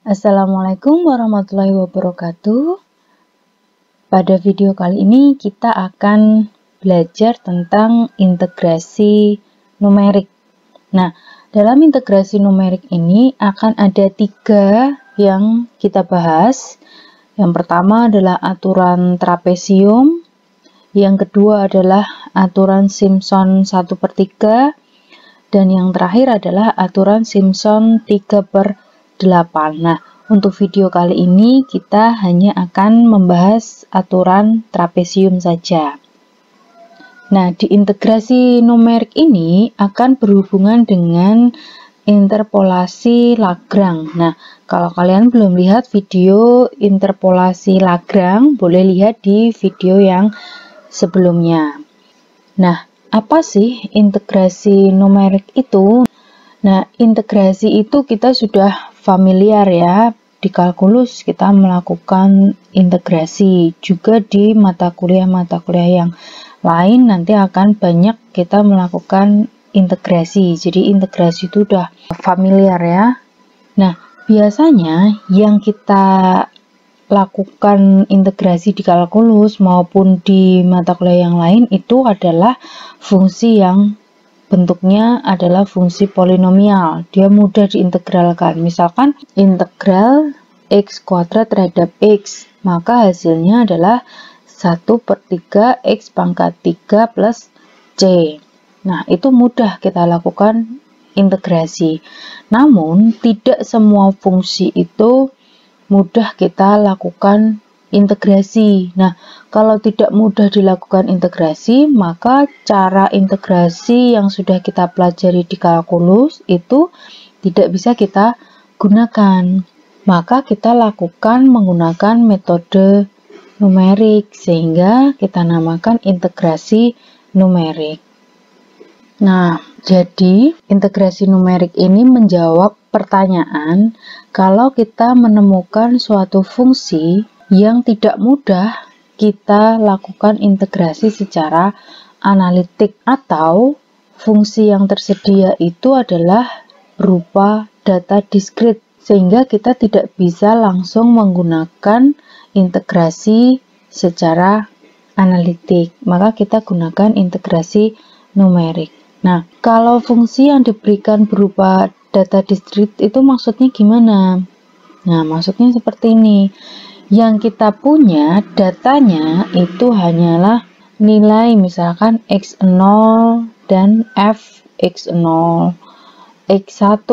Assalamualaikum warahmatullahi wabarakatuh. Pada video kali ini kita akan belajar tentang integrasi numerik. Nah, dalam integrasi numerik ini akan ada 3 yang kita bahas. Yang pertama adalah aturan trapesium, yang kedua adalah aturan Simpson 1/3, dan yang terakhir adalah aturan Simpson 3/8. Nah, untuk video kali ini kita hanya akan membahas aturan trapesium saja. Nah, di integrasi numerik ini akan berhubungan dengan interpolasi Lagrange. Nah, kalau kalian belum lihat video interpolasi Lagrange, boleh lihat di video yang sebelumnya. Nah, apa sih integrasi numerik itu? Nah, integrasi itu kita sudah familiar ya, di kalkulus kita melakukan integrasi, juga di mata kuliah yang lain nanti akan banyak kita melakukan integrasi. Jadi integrasi itu udah familiar ya. Nah, biasanya yang kita lakukan integrasi di kalkulus maupun di mata kuliah yang lain itu adalah fungsi yang bentuknya adalah fungsi polinomial. Dia mudah diintegralkan. Misalkan integral x kuadrat terhadap x, maka hasilnya adalah 1/3 x pangkat 3 plus c. Nah, itu mudah kita lakukan integrasi. Namun, tidak semua fungsi itu mudah kita lakukan integrasi. Nah, kalau tidak mudah dilakukan integrasi, maka cara integrasi yang sudah kita pelajari di kalkulus itu tidak bisa kita gunakan. Maka kita lakukan menggunakan metode numerik, sehingga kita namakan integrasi numerik. Nah, jadi integrasi numerik ini menjawab pertanyaan kalau kita menemukan suatu fungsi yang tidak mudah kita lakukan integrasi secara analitik, atau fungsi yang tersedia itu adalah berupa data diskrit, sehingga kita tidak bisa langsung menggunakan integrasi secara analitik, maka kita gunakan integrasi numerik. Nah, kalau fungsi yang diberikan berupa data diskrit itu maksudnya gimana? Nah, maksudnya seperti ini. Yang kita punya datanya itu hanyalah nilai misalkan x0 dan fx0, x1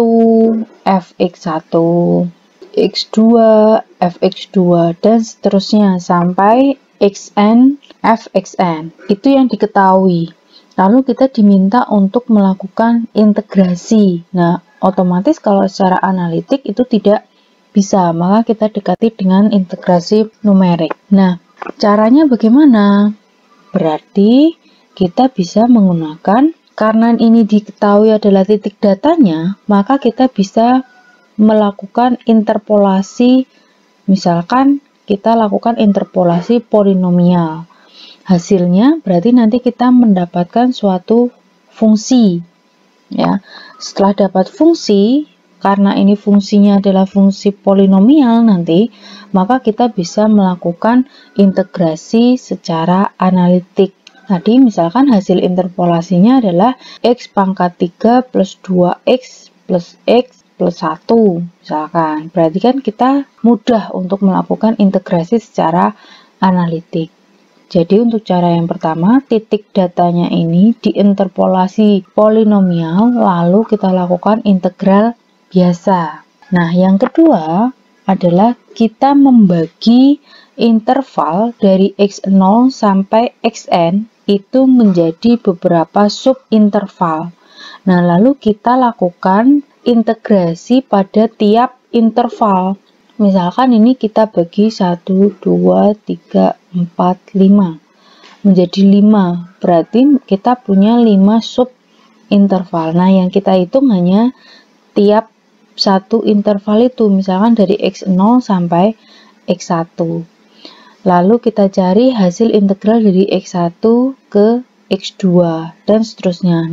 fx1, x2 fx2, dan seterusnya sampai xn fxn. Itu yang diketahui. Lalu kita diminta untuk melakukan integrasi. Nah, otomatis kalau secara analitik itu tidak bisa, maka kita dekati dengan integrasi numerik. Nah, caranya bagaimana? Berarti kita bisa menggunakan, karena ini diketahui adalah titik datanya, maka kita bisa melakukan interpolasi. Misalkan kita lakukan interpolasi polinomial. Hasilnya berarti nanti kita mendapatkan suatu fungsi. Ya, setelah dapat fungsi, karena ini fungsinya adalah fungsi polinomial nanti, maka kita bisa melakukan integrasi secara analitik. Tadi misalkan hasil interpolasinya adalah x pangkat 3 plus 2x plus x plus 1 misalkan. Berarti kan kita mudah untuk melakukan integrasi secara analitik. Jadi untuk cara yang pertama, titik datanya ini diinterpolasi polinomial, lalu kita lakukan integral biasa. Nah, yang kedua adalah kita membagi interval dari x0 sampai xn itu menjadi beberapa subinterval. Nah, lalu kita lakukan integrasi pada tiap interval. Misalkan ini kita bagi 1, 2, 3, 4, 5 menjadi 5. Berarti kita punya 5 subinterval. Nah, yang kita hitung hanya tiap satu interval itu, misalkan dari x0 sampai x1. Lalu kita cari hasil integral dari x1 ke x2 dan seterusnya. Nah,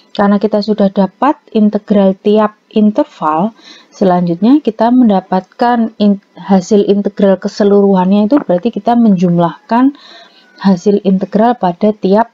karena kita sudah dapat integral tiap interval, selanjutnya kita mendapatkan hasil integral keseluruhannya, itu berarti kita menjumlahkan hasil integral pada tiap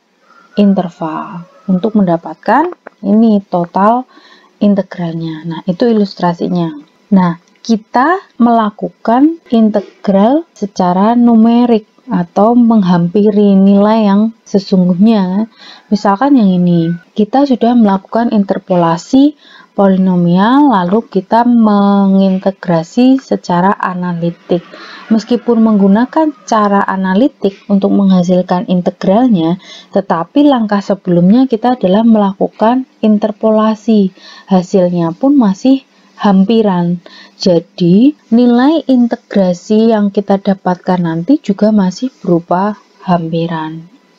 interval untuk mendapatkan ini total integralnya. Nah, itu ilustrasinya. Nah, kita melakukan integral secara numerik atau menghampiri nilai yang sesungguhnya. Misalkan yang ini, kita sudah melakukan interpolasi polinomial, lalu kita mengintegrasi secara analitik. Meskipun menggunakan cara analitik untuk menghasilkan integralnya, tetapi langkah sebelumnya kita adalah melakukan interpolasi. Hasilnya pun masih hampiran. Jadi, nilai integrasi yang kita dapatkan nanti juga masih berupa hampiran.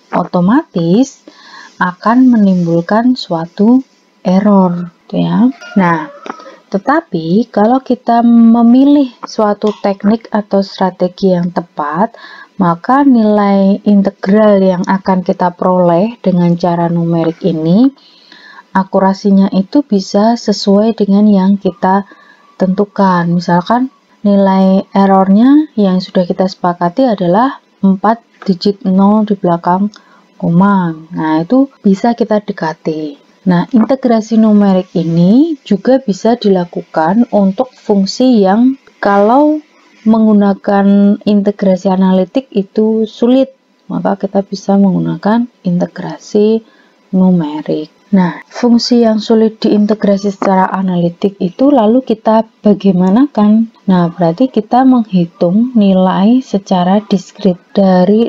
Otomatis akan menimbulkan suatu error, gitu ya. Nah, tetapi kalau kita memilih suatu teknik atau strategi yang tepat, maka nilai integral yang akan kita peroleh dengan cara numerik ini, akurasinya itu bisa sesuai dengan yang kita tentukan. Misalkan nilai errornya yang sudah kita sepakati adalah 4 digit 0 di belakang koma. Nah, itu bisa kita dekati. Nah, integrasi numerik ini juga bisa dilakukan untuk fungsi yang kalau menggunakan integrasi analitik itu sulit, maka kita bisa menggunakan integrasi numerik. Nah, fungsi yang sulit diintegrasi secara analitik itu lalu kita bagaimanakan? Nah, berarti kita menghitung nilai secara diskrit dari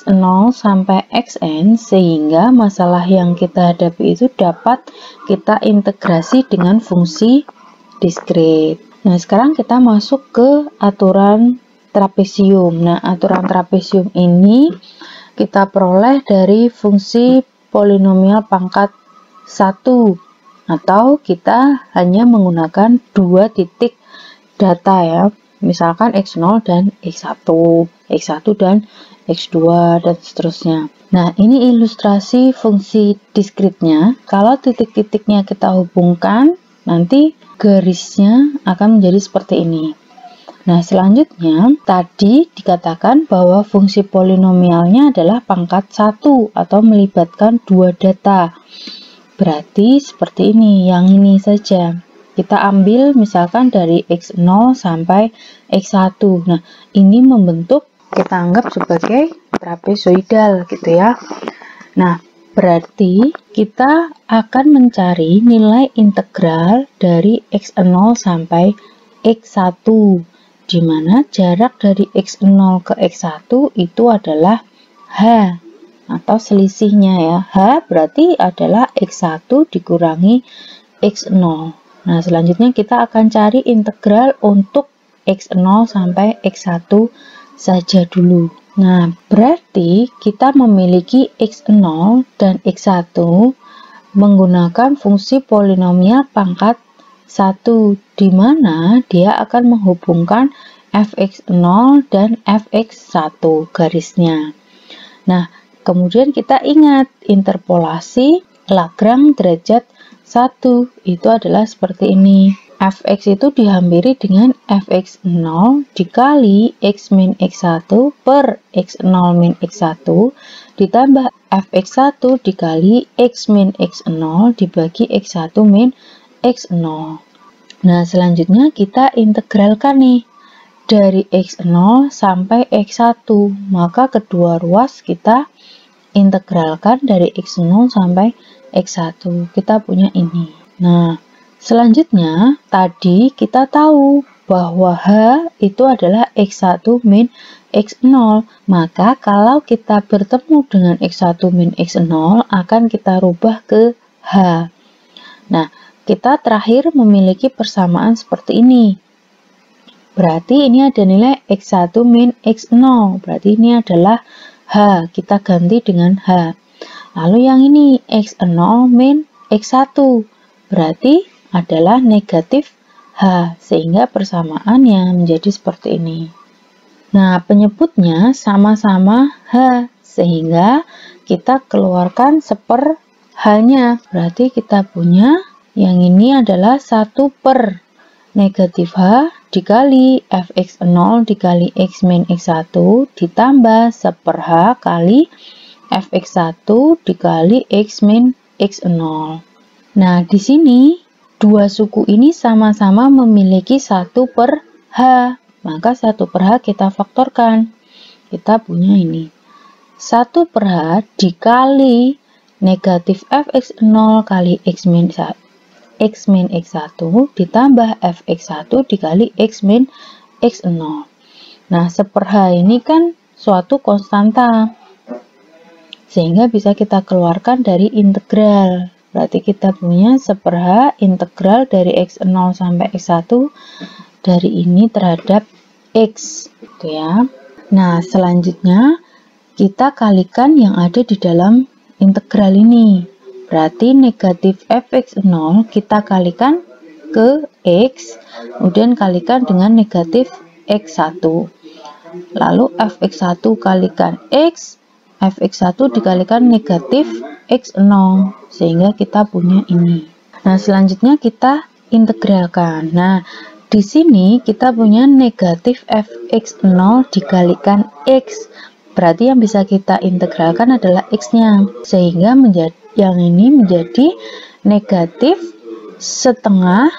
x0 sampai xn, sehingga masalah yang kita hadapi itu dapat kita integrasi dengan fungsi diskrit. Nah, sekarang kita masuk ke aturan trapesium. Nah, aturan trapesium ini kita peroleh dari fungsi polinomial pangkat 1, atau kita hanya menggunakan 2 titik data ya, misalkan x0 dan x1, x1 dan x2 dan seterusnya. Nah, ini ilustrasi fungsi diskritnya. Kalau titik-titiknya kita hubungkan, nanti garisnya akan menjadi seperti ini. Nah, selanjutnya tadi dikatakan bahwa fungsi polinomialnya adalah pangkat 1 atau melibatkan 2 data. Berarti seperti ini, yang ini saja. Kita ambil misalkan dari x0 sampai x1. Nah, ini membentuk, kita anggap sebagai trapezoidal gitu ya. Nah, berarti kita akan mencari nilai integral dari x0 sampai x1, di mana jarak dari x0 ke x1 itu adalah h, atau selisihnya ya. H berarti adalah x1 dikurangi x0. Nah, selanjutnya kita akan cari integral untuk x0 sampai x1 saja dulu. Nah, berarti kita memiliki x0 dan x1 menggunakan fungsi polinomial pangkat 1, di mana dia akan menghubungkan fx0 dan fx1 garisnya. Nah, kemudian kita ingat interpolasi Lagrange derajat 1 itu adalah seperti ini. Fx itu dihampiri dengan fx0 dikali x min x1 per x0 min x1 ditambah fx1 dikali x min x0 dibagi x1 min x0. Nah, selanjutnya kita integralkan nih dari x0 sampai x1, maka kedua ruas kita integralkan dari x0 sampai x1. Kita punya ini. Nah, selanjutnya tadi kita tahu bahwa h itu adalah x1 min x0, maka kalau kita bertemu dengan x1 min x0 akan kita rubah ke h. Nah, kita terakhir memiliki persamaan seperti ini. Berarti ini ada nilai x1 min x0. Berarti ini adalah h. Kita ganti dengan h. Lalu yang ini x0 min x1. Berarti adalah negatif h. Sehingga persamaannya menjadi seperti ini. Nah, penyebutnya sama-sama h. Sehingga kita keluarkan 1/h H-nya. Berarti kita punya yang ini adalah 1 per negatif H dikali fx0 dikali x min x1 ditambah 1 per H kali fx1 dikali x min x0. Nah, di sini dua suku ini sama-sama memiliki 1 per H. Maka 1 per H kita faktorkan. Kita punya ini. 1 per H dikali negatif fx0 kali x min x1 ditambah fx1 dikali x min x0. Nah, 1 per H ini kan suatu konstanta, sehingga bisa kita keluarkan dari integral. Berarti kita punya 1 per H integral dari x0 sampai x1 dari ini terhadap x, gitu ya. Nah, selanjutnya kita kalikan yang ada di dalam integral ini. Berarti negatif fx0 kita kalikan ke x, kemudian kalikan dengan negatif x1. Lalu fx1 kalikan x, fx1 dikalikan negatif x0, sehingga kita punya ini. Nah, selanjutnya kita integralkan. Nah, di sini kita punya negatif fx0 dikalikan x. Berarti yang bisa kita integralkan adalah x-nya, sehingga yang ini menjadi negatif setengah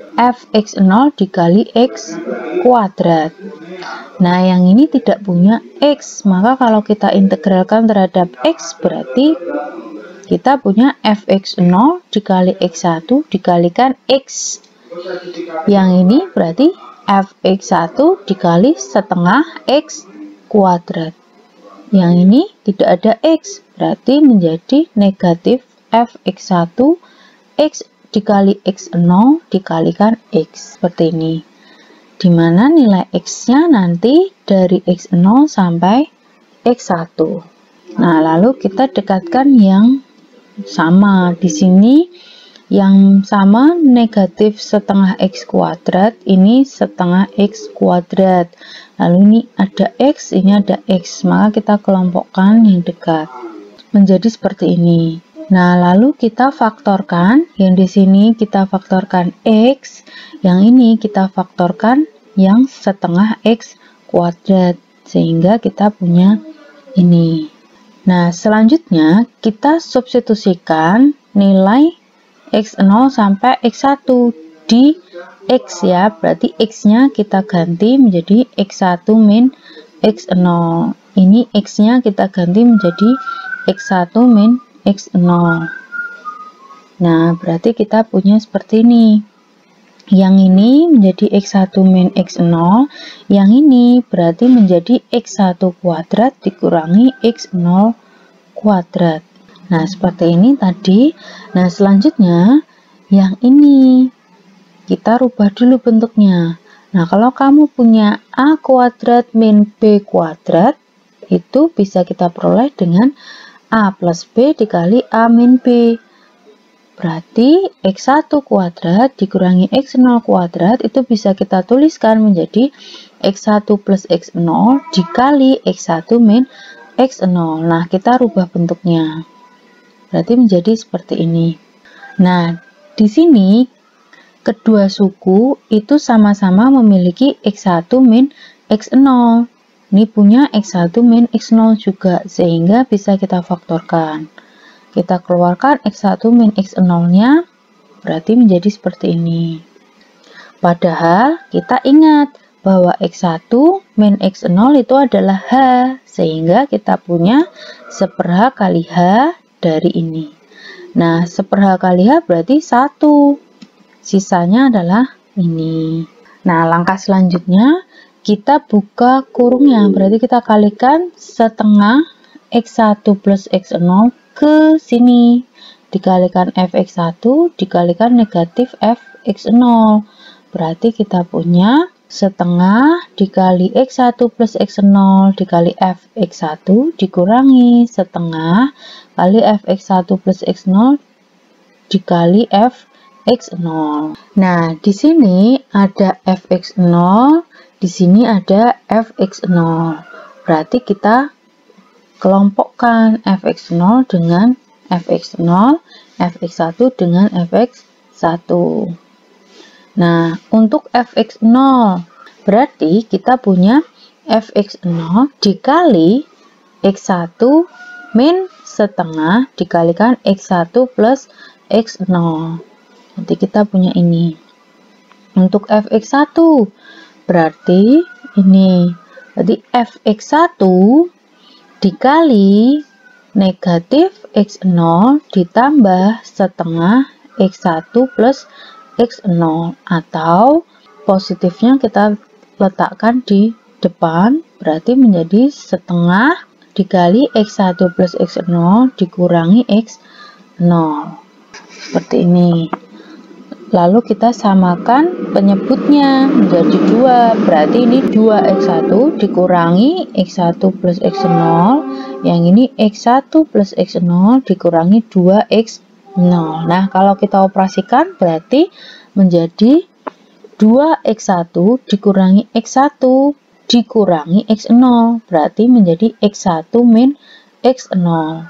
fx0 dikali x kuadrat. Nah, yang ini tidak punya x, maka kalau kita integralkan terhadap x berarti kita punya fx0 dikali x1 dikalikan x. Yang ini berarti fx1 dikali setengah x kuadrat. Yang ini tidak ada x, berarti menjadi negatif fx1 x dikali x0 dikalikan x, seperti ini. Dimana nilai x-nya nanti dari x0 sampai x1. Nah, lalu kita dekatkan yang sama. Di sini yang sama negatif setengah x kuadrat, ini setengah x kuadrat. Lalu ini ada x, ini ada x, maka kita kelompokkan yang dekat menjadi seperti ini. Nah, lalu kita faktorkan, yang di sini kita faktorkan x, yang ini kita faktorkan yang setengah x kuadrat, sehingga kita punya ini. Nah, selanjutnya kita substitusikan nilai x0 sampai x1 di x ya, berarti x-nya kita ganti menjadi x1 min x0. Ini x-nya kita ganti menjadi x1 min x0. Nah, berarti kita punya seperti ini. Yang ini menjadi x1 min x0, yang ini berarti menjadi x1 kuadrat dikurangi x0 kuadrat. Nah, seperti ini tadi. Nah, selanjutnya yang ini kita rubah dulu bentuknya. Nah, kalau kamu punya a kuadrat min b kuadrat, itu bisa kita peroleh dengan a plus b dikali a min b. Berarti x1 kuadrat dikurangi x0 kuadrat itu bisa kita tuliskan menjadi x1 plus x0 dikali x1 min x0. Nah, kita rubah bentuknya. Berarti menjadi seperti ini. Nah, di sini kedua suku itu sama-sama memiliki x1 min x0. Ini punya x1 min x0 juga, sehingga bisa kita faktorkan. Kita keluarkan x1 min x0-nya, berarti menjadi seperti ini. Padahal kita ingat bahwa x1 min x0 itu adalah h, sehingga kita punya 1 per h kali h dari ini. Nah, 1 per h kali h berarti 1. Sisanya adalah ini. Nah, langkah selanjutnya kita buka kurungnya. Berarti kita kalikan setengah x1 plus x0 ke sini. Dikalikan fx1 dikalikan negatif fx0. Berarti kita punya setengah dikali x1 plus x0 dikali fx1 dikurangi setengah kali fx1 plus x0 dikali fx0. Nah, di sini ada fx0, di sini ada fx0. Berarti kita kelompokkan fx0 dengan fx0, fx1 dengan fx1. Nah, untuk fx0 berarti kita punya fx0 dikali x1 min setengah dikalikan x1 plus x0. Nanti kita punya ini. Untuk fx1 berarti ini. Berarti fx1 dikali negatif x0 ditambah setengah x1 plus x0, atau positifnya kita letakkan di depan, berarti menjadi setengah dikali x1 plus x0 dikurangi x0, seperti ini. Lalu kita samakan penyebutnya menjadi 2, berarti ini 2x1 dikurangi x1 plus x0, yang ini x1 plus x0 dikurangi 2x0. Nah, kalau kita operasikan berarti menjadi 2x1 dikurangi x1 dikurangi x0, berarti menjadi x1 min x0.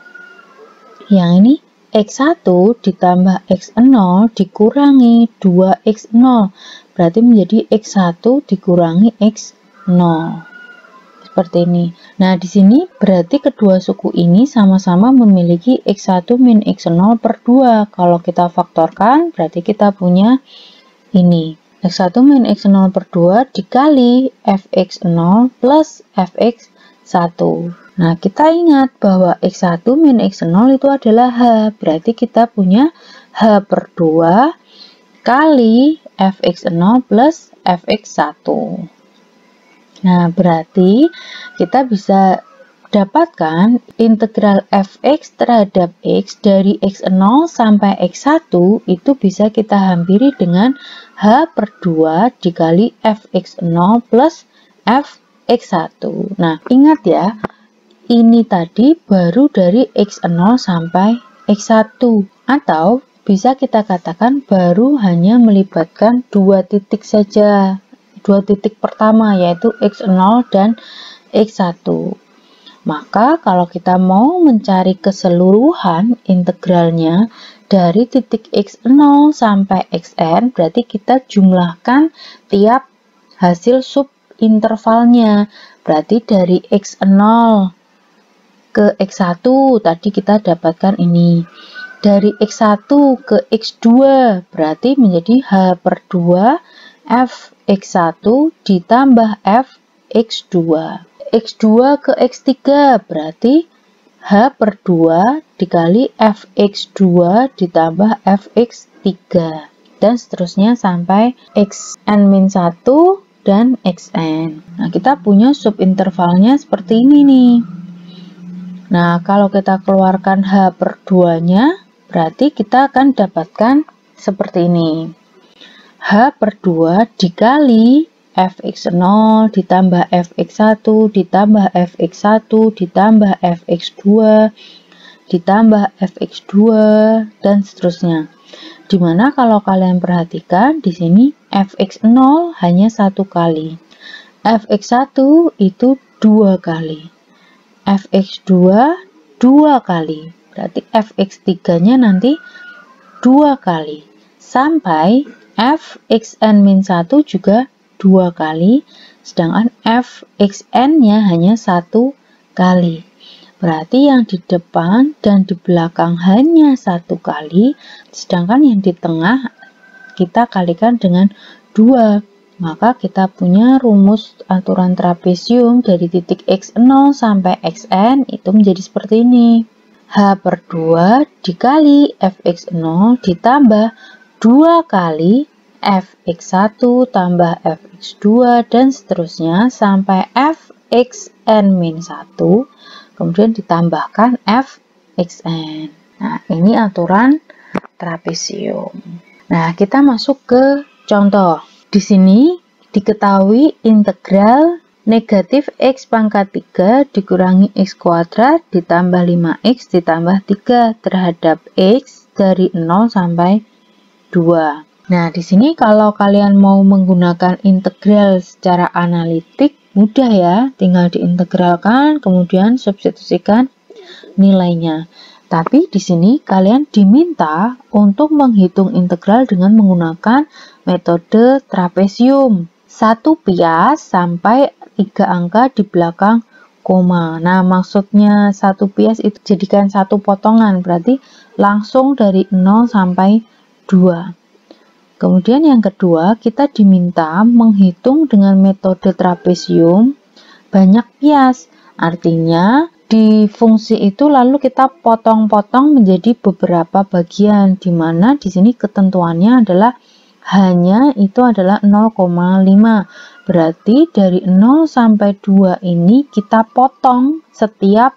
Yang ini x1 ditambah x0 dikurangi 2x0, berarti menjadi x1 dikurangi x0. Seperti ini. Nah, di sini berarti kedua suku ini sama-sama memiliki x1 min x0 per 2. Kalau kita faktorkan, berarti kita punya ini. x1 min x0 per 2 dikali fx0 plus fx1. Nah, kita ingat bahwa x1 min x0 itu adalah H. Berarti kita punya H per 2 kali fx0 plus fx1. Nah, berarti kita bisa dapatkan integral fx terhadap x dari x0 sampai x1 itu bisa kita hampiri dengan H per 2 dikali fx0 plus fx1. Nah, ingat ya, ini tadi baru dari x0 sampai x1, atau bisa kita katakan baru hanya melibatkan 2 titik saja, 2 titik pertama yaitu x0 dan x1. Maka kalau kita mau mencari keseluruhan integralnya dari titik x0 sampai xn, berarti kita jumlahkan tiap hasil subintervalnya. Berarti dari x0 ke x1 tadi kita dapatkan ini. Dari x1 ke x2 berarti menjadi H per 2 fx1 ditambah fx2. x2 ke x3 berarti H per 2 dikali fx2 ditambah fx3. Dan seterusnya sampai xn-1 dan xn. Nah, kita punya subintervalnya seperti ini nih. Nah, kalau kita keluarkan H per 2-nya, berarti kita akan dapatkan seperti ini. H per 2 dikali fx0 ditambah fx1 ditambah fx1 ditambah fx2 ditambah fx2 dan seterusnya. Dimana kalau kalian perhatikan di sini fx0 hanya 1 kali, fx1 itu 2 kali, fx2 2 kali, berarti fx3-nya nanti 2 kali, sampai fxn-1 juga 2 kali, sedangkan fxn-nya hanya 1 kali. Berarti yang di depan dan di belakang hanya 1 kali, sedangkan yang di tengah kita kalikan dengan 2. Maka kita punya rumus aturan trapesium dari titik x0 sampai xn itu menjadi seperti ini. H per 2 dikali fx0 ditambah 2 kali fx1 tambah fx2 dan seterusnya sampai fxn-1 kemudian ditambahkan fxn. Nah, ini aturan trapesium. Nah, kita masuk ke contoh. Di sini diketahui integral negatif x pangkat 3 dikurangi x kuadrat ditambah 5x ditambah 3 terhadap x dari 0 sampai 2. Nah, di sini kalau kalian mau menggunakan integral secara analitik, mudah ya, tinggal diintegralkan, kemudian substitusikan nilainya. Tapi di sini kalian diminta untuk menghitung integral dengan menggunakan metode trapesium. 1 pias sampai 3 angka di belakang koma. Nah, maksudnya 1 pias itu jadikan satu potongan, berarti langsung dari 0 sampai 2. Kemudian yang kedua, kita diminta menghitung dengan metode trapesium banyak pias. Artinya di fungsi itu lalu kita potong-potong menjadi beberapa bagian, di mana di sini ketentuannya adalah hanya itu adalah 0,5. Berarti dari 0 sampai 2 ini kita potong setiap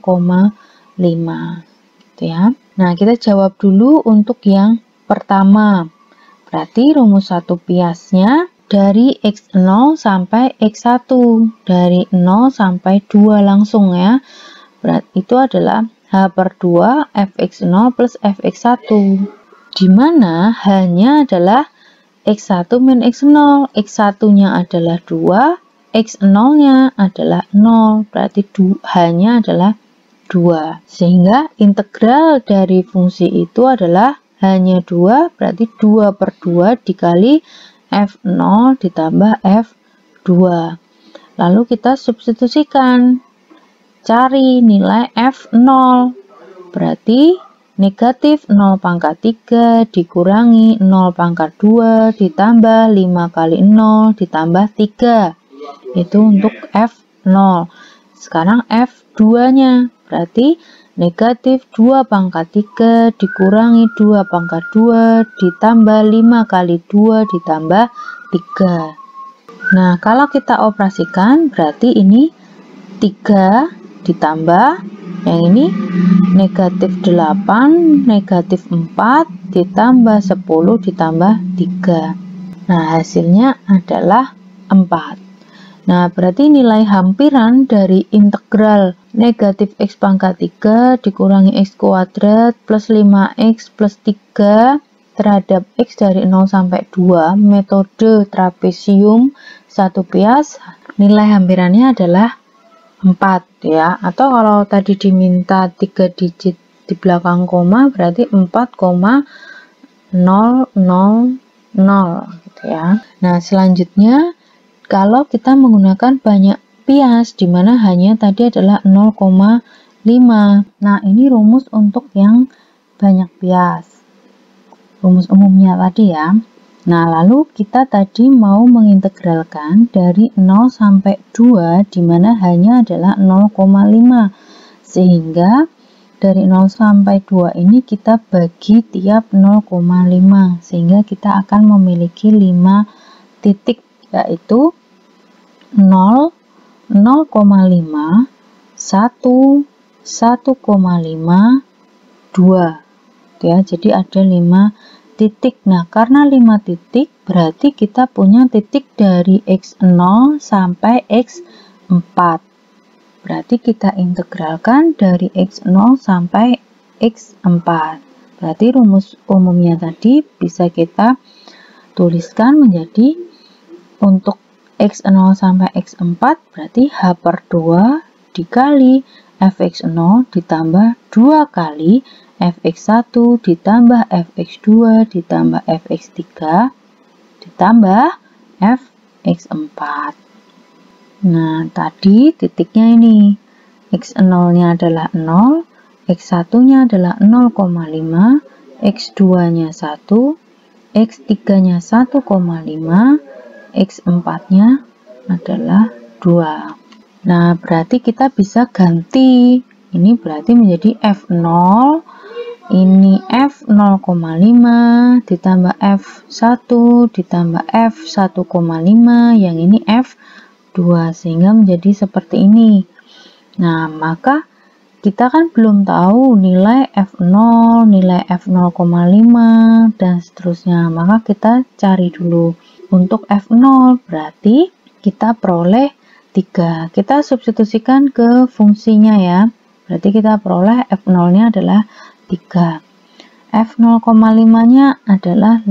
0,5. Gitu ya. Nah, kita jawab dulu untuk yang pertama. Berarti rumus 1 piasnya dari X0 sampai X1, dari 0 sampai 2 langsung ya. Berarti itu adalah H/2 Fx0 plus Fx1, di mana hanya adalah X1 min X0, X1-nya adalah 2, X0-nya adalah 0, berarti hanya adalah 2. Sehingga integral dari fungsi itu adalah hanya 2, berarti 2/2 dikali F0 ditambah F2. Lalu kita substitusikan, cari nilai F0. Berarti negatif 0 pangkat 3 dikurangi 0 pangkat 2 ditambah 5 kali 0 ditambah 3. Itu untuk F0. Sekarang F2-nya. Berarti negatif 2 pangkat 3 dikurangi 2 pangkat 2 ditambah 5 kali 2 ditambah 3. Nah, kalau kita operasikan berarti ini 3 ditambah yang ini negatif 8, negatif 4 ditambah 10 ditambah 3. Nah, hasilnya adalah 4. Nah, berarti nilai hampiran dari integral negatif X pangkat 3 dikurangi X kuadrat plus 5X plus 3 terhadap X dari 0 sampai 2 metode trapesium 1 pias, nilai hampirannya adalah 4 ya. Atau kalau tadi diminta 3 digit di belakang koma berarti 4,000 gitu ya. Nah, selanjutnya kalau kita menggunakan banyak pias, di mana hanya tadi adalah 0,5. Nah, ini rumus untuk yang banyak pias. Rumus umumnya tadi ya. Nah, lalu kita tadi mau mengintegralkan dari 0 sampai 2, di mana hanya adalah 0,5. Sehingga dari 0 sampai 2 ini kita bagi tiap 0,5. Sehingga kita akan memiliki 5 titik, yaitu 0, 0,5, 1, 1,5, 2 ya. Jadi ada 5 titik. Nah, karena 5 titik berarti kita punya titik dari X0 sampai X4. Berarti kita integralkan dari X0 sampai X4. Berarti rumus umumnya tadi bisa kita tuliskan menjadi untuk X0 sampai X4 berarti H/2 dikali Fx0 ditambah 2 kali Fx1 ditambah Fx2 ditambah Fx3 ditambah Fx4. Nah, tadi titiknya ini X0-nya adalah 0, X1-nya adalah 0,5, X2-nya 1, X3-nya 1,5, X4-nya adalah 2. Nah, berarti kita bisa ganti. Ini berarti menjadi F0, ini F0,5 ditambah F1 ditambah F1,5, yang ini F2, sehingga menjadi seperti ini. Nah, maka kita kan belum tahu nilai F0, nilai F0,5, dan seterusnya. Maka kita cari dulu. Untuk F0 berarti kita peroleh 3. Kita substitusikan ke fungsinya ya. Berarti kita peroleh F0-nya adalah 3. F0,5-nya adalah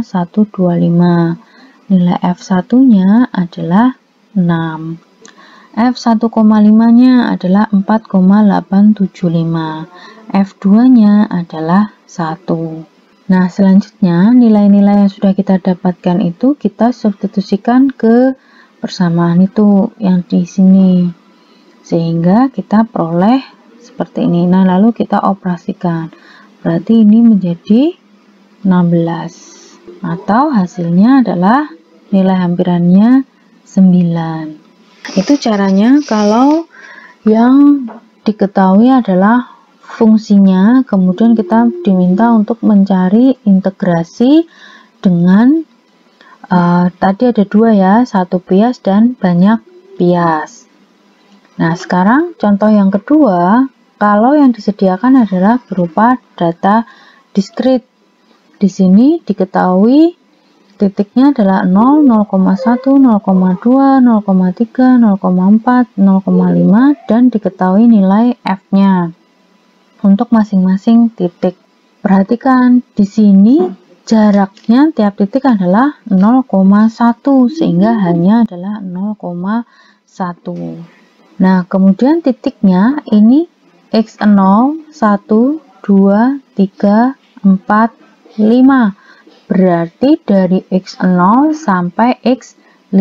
5,125. Nilai F1-nya adalah 6. F1,5-nya adalah 4,875. F2-nya adalah 1. Nah, selanjutnya nilai-nilai yang sudah kita dapatkan itu kita substitusikan ke persamaan itu yang di sini. Sehingga kita peroleh seperti ini. Nah, lalu kita operasikan. Berarti ini menjadi 16. Atau hasilnya adalah nilai hampirannya 9. Itu caranya kalau yang diketahui adalah fungsinya, kemudian kita diminta untuk mencari integrasi dengan tadi ada dua ya, satu bias dan banyak bias. Nah, sekarang contoh yang kedua, kalau yang disediakan adalah berupa data diskrit. Di sini diketahui titiknya adalah 0, 0,1, 0,2, 0,3, 0,4, 0,5 dan diketahui nilai F-nya untuk masing-masing titik. Perhatikan di sini jaraknya tiap titik adalah 0,1 sehingga hanya adalah 0,1. Nah, kemudian titiknya ini X0, 1, 2, 3, 4, 5. Berarti dari X0 sampai X5.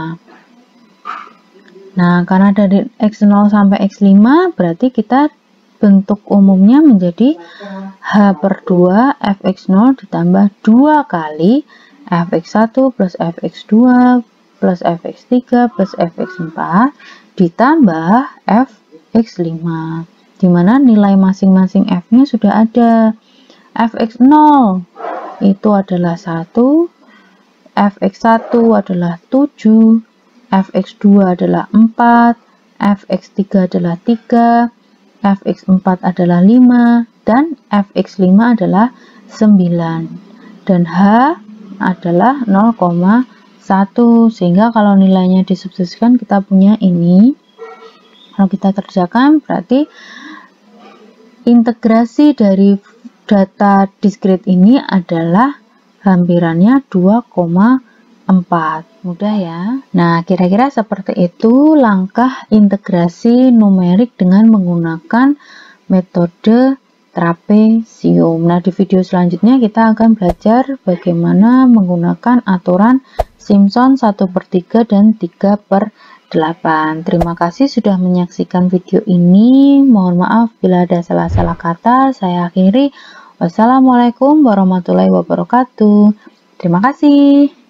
Nah, karena dari X0 sampai X5 berarti kita bentuk umumnya menjadi H/2 Fx0 ditambah 2 kali Fx1 plus Fx2 plus Fx3 plus Fx4 ditambah Fx5, dimana nilai masing-masing F-nya sudah ada. Fx0 itu adalah 1, Fx1 adalah 7, Fx2 adalah 4, Fx3 adalah 3, Fx4 adalah 5, dan Fx5 adalah 9. Dan H adalah 0,1, sehingga kalau nilainya disubstitusikan kita punya ini. Kalau kita kerjakan berarti integrasi dari data diskrit ini adalah hampirannya 2,4. Mudah ya. Nah, kira-kira seperti itu langkah integrasi numerik dengan menggunakan metode trapesium. Nah, di video selanjutnya kita akan belajar bagaimana menggunakan aturan Simpson 1/3 dan 3/8. Terima kasih sudah menyaksikan video ini. Mohon maaf bila ada salah-salah kata. Saya akhiri. Wassalamualaikum warahmatullahi wabarakatuh. Terima kasih.